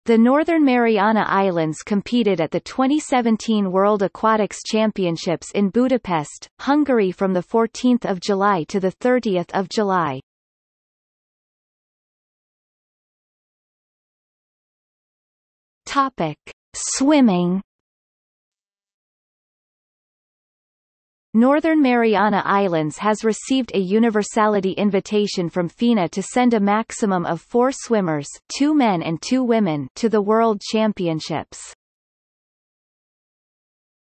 The Northern Mariana Islands competed at the 2017 World Aquatics Championships in Budapest, Hungary from 14 July to 30 July. Swimming. Northern Mariana Islands has received a universality invitation from FINA to send a maximum of 4 swimmers, 2 men and 2 women, to the World Championships.